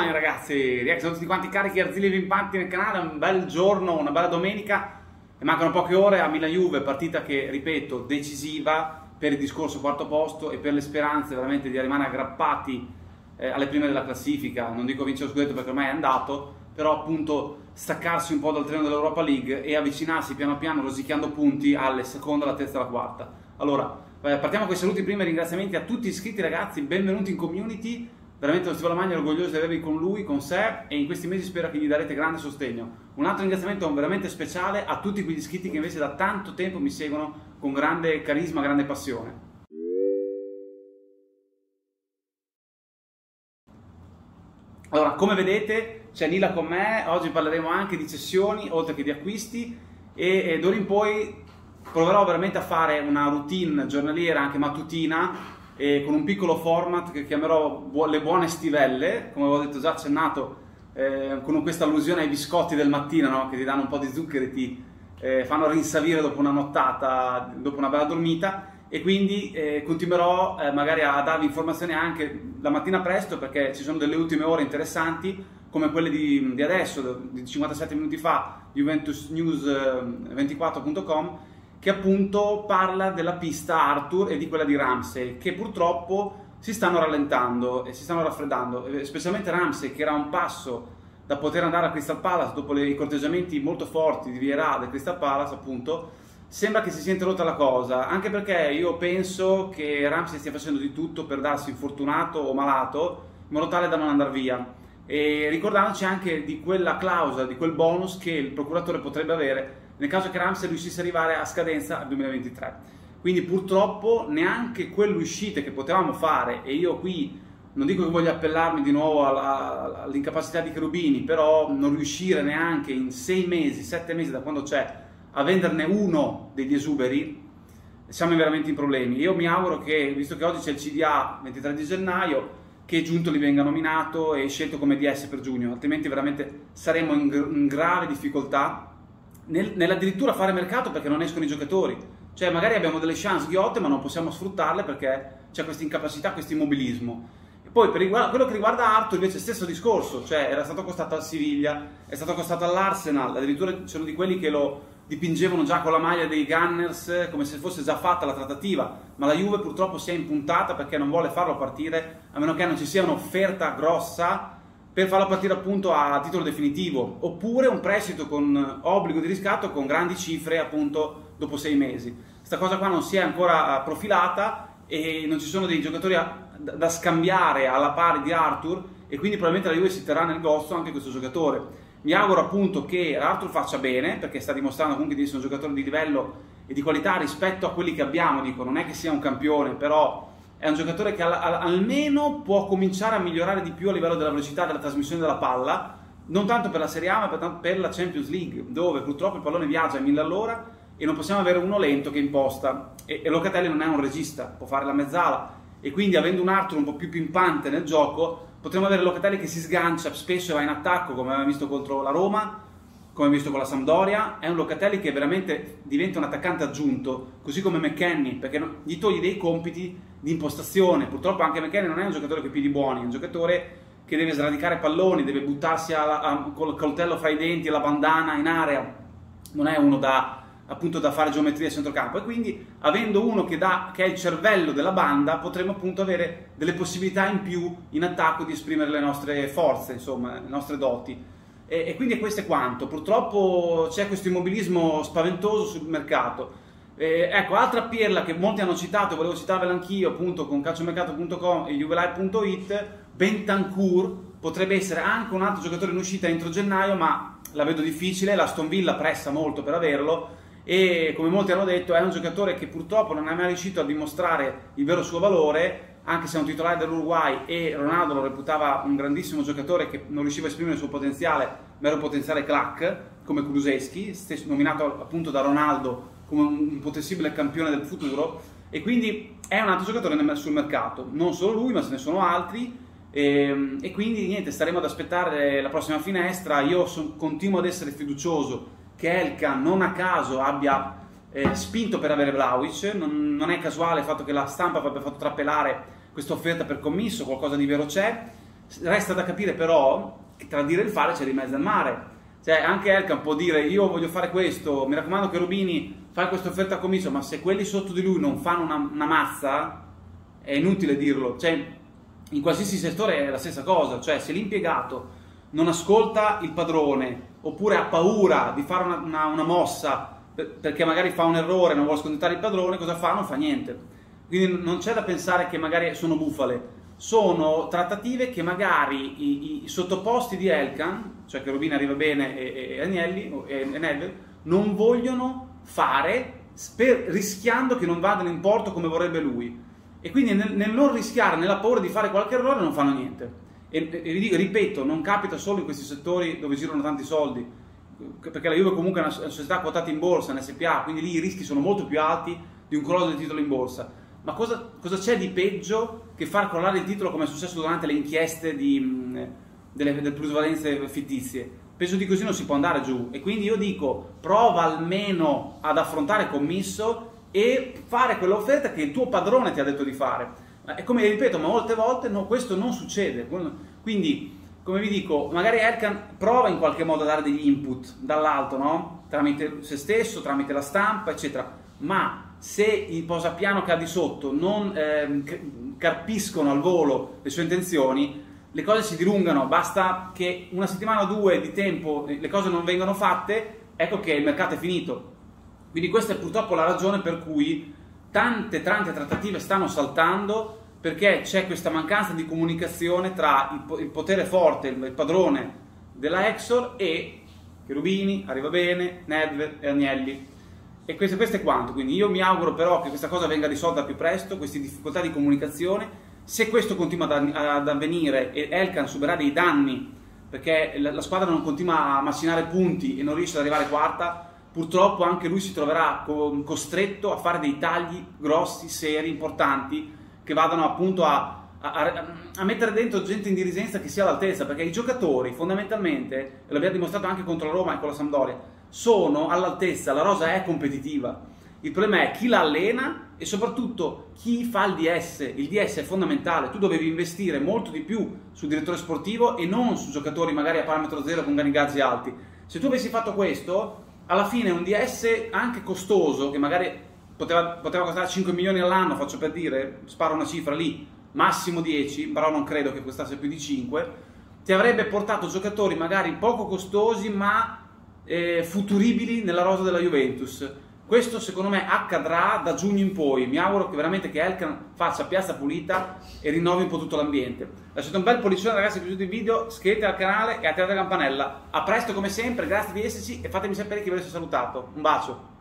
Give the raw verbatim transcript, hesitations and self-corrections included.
Bene ragazzi, siamo tutti quanti carichi, arzili e pimpanti nel canale, un bel giorno, una bella domenica e mancano poche ore a Milan-Juve, partita che, ripeto, decisiva per il discorso quarto posto e per le speranze veramente di rimanere aggrappati eh, alle prime della classifica. Non dico vincere lo scudetto perché ormai è andato, però appunto staccarsi un po' dal treno dell'Europa League e avvicinarsi piano piano rosicchiando punti alle seconda, alla terza e alla quarta. Allora, eh, partiamo con i saluti prima e ringraziamenti a tutti gli iscritti ragazzi, benvenuti in community. Veramente lo Stivalo Magno è orgoglioso di avervi con lui, con sé, e in questi mesi spero che gli darete grande sostegno. Un altro ringraziamento veramente speciale a tutti quegli iscritti che invece da tanto tempo mi seguono con grande carisma, grande passione. Allora, come vedete c'è Nila con me, oggi parleremo anche di cessioni oltre che di acquisti e, e d'ora in poi proverò veramente a fare una routine giornaliera, anche mattutina, e con un piccolo format che chiamerò bu le buone stivelle, come avevo detto già accennato, eh, con questa allusione ai biscotti del mattino, no? Che ti danno un po' di zucchero e ti eh, fanno rinsavire dopo una nottata, dopo una bella dormita, e quindi eh, continuerò eh, magari a darvi informazioni anche la mattina presto, perché ci sono delle ultime ore interessanti come quelle di, di adesso, di cinquantasette minuti fa, Juventus News ventiquattro punto com, che appunto parla della pista Arthur e di quella di Ramsey, che purtroppo si stanno rallentando e si stanno raffreddando, specialmente Ramsey, che era a un passo da poter andare a Crystal Palace dopo i corteggiamenti molto forti di Vieira del Crystal Palace, appunto. Sembra che si sia interrotta la cosa, anche perché io penso che Ramsey stia facendo di tutto per darsi infortunato o malato, in modo tale da non andare via, e ricordandoci anche di quella clausola, di quel bonus che il procuratore potrebbe avere nel caso che Ramsey riuscisse ad arrivare a scadenza al duemilaventitré. Quindi purtroppo neanche quelle uscite che potevamo fare, e io qui non dico che voglio appellarmi di nuovo all'incapacità di Cherubini, però non riuscire neanche in sei mesi, sette mesi da quando c'è, a venderne uno degli esuberi, siamo veramente in problemi. Io mi auguro che, visto che oggi c'è il C D A ventitré di gennaio, che Giuntoli venga nominato e scelto come D S per giugno, altrimenti veramente saremo in, in grave difficoltà Nel, nell'addirittura fare mercato, perché non escono i giocatori. Cioè magari abbiamo delle chance ghiotte ma non possiamo sfruttarle perché c'è questa incapacità, questo immobilismo. E poi per riguardo, quello che riguarda Arthur invece stesso discorso, cioè era stato costato al Siviglia, è stato costato all'Arsenal, addirittura c'erano di quelli che lo dipingevano già con la maglia dei Gunners come se fosse già fatta la trattativa, ma la Juve purtroppo si è impuntata perché non vuole farlo partire a meno che non ci sia un'offerta grossa per farlo partire appunto a titolo definitivo, oppure un prestito con obbligo di riscatto con grandi cifre appunto dopo sei mesi. Questa cosa qua non si è ancora profilata e non ci sono dei giocatori a, da, da scambiare alla pari di Arthur, e quindi probabilmente la Juve si terrà nel gosto anche questo giocatore. Mi auguro appunto che Arthur faccia bene, perché sta dimostrando comunque di essere un giocatore di livello e di qualità rispetto a quelli che abbiamo. Dico, non è che sia un campione, però è un giocatore che al, al, almeno può cominciare a migliorare di più a livello della velocità della trasmissione della palla, non tanto per la Serie A ma per, per la Champions League, dove purtroppo il pallone viaggia a mille all'ora e non possiamo avere uno lento che imposta, e, e Locatelli non è un regista, può fare la mezzala, e quindi avendo un Arthur un po' più pimpante nel gioco potremmo avere Locatelli che si sgancia spesso e va in attacco, come abbiamo visto contro la Roma, come abbiamo visto con la Sampdoria. È un Locatelli che veramente diventa un attaccante aggiunto, così come McKennie, perché gli togli dei compiti di impostazione. Purtroppo anche McKennie non è un giocatore con i piedi buoni, è un giocatore che deve sradicare palloni, deve buttarsi alla, a, col coltello fra i denti e la bandana in area, non è uno da, appunto, da fare geometria a centrocampo, e quindi avendo uno che, dà, che è il cervello della banda potremo appunto avere delle possibilità in più in attacco di esprimere le nostre forze, insomma le nostre doti. E, e quindi questo è quanto. Purtroppo c'è questo immobilismo spaventoso sul mercato. Eh, ecco, altra pirla che molti hanno citato, volevo citarvela anch'io appunto con calciomercato punto com e juve live punto it, Bentancur potrebbe essere anche un altro giocatore in uscita entro gennaio, ma la vedo difficile, l'Aston Villa pressa molto per averlo, e come molti hanno detto è un giocatore che purtroppo non è mai riuscito a dimostrare il vero suo valore, anche se è un titolare dell'Uruguay e Ronaldo lo reputava un grandissimo giocatore che non riusciva a esprimere il suo potenziale, ma era un potenziale clac, come Kulusevski, stesso nominato appunto da Ronaldo come un possibile campione del futuro, e quindi è un altro giocatore sul mercato. Non solo lui, ma ce ne sono altri, e, e quindi niente, staremo ad aspettare la prossima finestra. Io so, continuo ad essere fiducioso che Elka non a caso abbia eh, spinto per avere Vlahovic. Non, non è casuale il fatto che la stampa abbia fatto trapelare questa offerta per commisso, qualcosa di vero c'è. Resta da capire però che tra dire e il fare c'è di mezzo al mare. Cioè anche Elkann può dire io voglio fare questo, mi raccomando Cherubini fai questa offerta a commisso, ma se quelli sotto di lui non fanno una, una mazza è inutile dirlo. Cioè in qualsiasi settore è la stessa cosa, cioè se l'impiegato non ascolta il padrone oppure ha paura di fare una, una, una mossa perché magari fa un errore, non vuole scontentare il padrone, cosa fa? Non fa niente. Quindi non c'è da pensare che magari sono bufale, sono trattative che magari i, i sottoposti di Elkann, cioè Cherubini arriva bene e, e Agnelli e, e Neville, non vogliono fare per, rischiando che non vadano in porto come vorrebbe lui. E quindi nel, nel non rischiare, nella paura di fare qualche errore, non fanno niente. E, e vi dico, ripeto, non capita solo in questi settori dove girano tanti soldi, perché la Juve comunque è una società quotata in borsa, in S P A, quindi lì i rischi sono molto più alti di un crollo del titolo in borsa. Ma cosa, cosa c'è di peggio che far crollare il titolo come è successo durante le inchieste di, mh, delle, delle plusvalenze fittizie? Penso di così non si può andare giù, e quindi io dico prova almeno ad affrontare commisso e fare quell'offerta che il tuo padrone ti ha detto di fare. E come ripeto, ma molte volte no, questo non succede. Quindi, come vi dico, magari Elkann prova in qualche modo a dare degli input dall'alto, no? Tramite se stesso, tramite la stampa, eccetera. Ma se il posapiano che ha di sotto non eh, carpiscono al volo le sue intenzioni, le cose si dilungano. Basta che una settimana o due di tempo le cose non vengano fatte, ecco che il mercato è finito. Quindi questa è purtroppo la ragione per cui tante tante trattative stanno saltando, perché c'è questa mancanza di comunicazione tra il, il potere forte, il, il padrone della Exor e Cherubini, arriva bene, Nedved e Agnelli. E questo, questo è quanto. Quindi io mi auguro però che questa cosa venga risolta più presto, queste difficoltà di comunicazione. Se questo continua ad, ad avvenire e Elkann subirà dei danni perché la, la squadra non continua a macinare punti e non riesce ad arrivare quarta, purtroppo anche lui si troverà co costretto a fare dei tagli grossi, seri, importanti, che vadano appunto a, a, a mettere dentro gente in dirigenza che sia all'altezza, perché i giocatori fondamentalmente, e l'abbiamo dimostrato anche contro la Roma e con la Sampdoria, sono all'altezza, la rosa è competitiva. Il problema è chi la allena e soprattutto chi fa il D S. Il D S è fondamentale, tu dovevi investire molto di più sul direttore sportivo e non su giocatori magari a parametro zero con ganigazzi alti. Se tu avessi fatto questo, alla fine un D S anche costoso, che magari poteva, poteva costare cinque milioni all'anno, faccio per dire, sparo una cifra lì, massimo dieci, però non credo che costasse più di cinque, ti avrebbe portato giocatori magari poco costosi ma eh, futuribili nella rosa della Juventus. Questo secondo me accadrà da giugno in poi. Mi auguro che veramente che Elkann faccia piazza pulita e rinnovi un po' tutto l'ambiente. Lasciate un bel pollicione ragazzi se vi è piaciuto il video, iscrivetevi al canale e attivate la campanella. A presto come sempre, grazie di esserci e fatemi sapere chi vi avesse salutato. Un bacio!